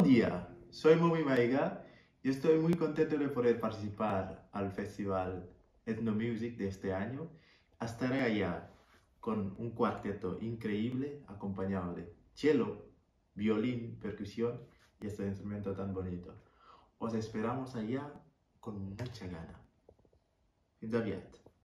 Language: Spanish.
día, soy Momi Maiga y estoy muy contento de poder participar al Festival Ethno Music de este año. Estaré allá con un cuarteto increíble acompañado de cello, violín, percusión y este instrumento tan bonito. Os esperamos allá con mucha gana. Fins aviat.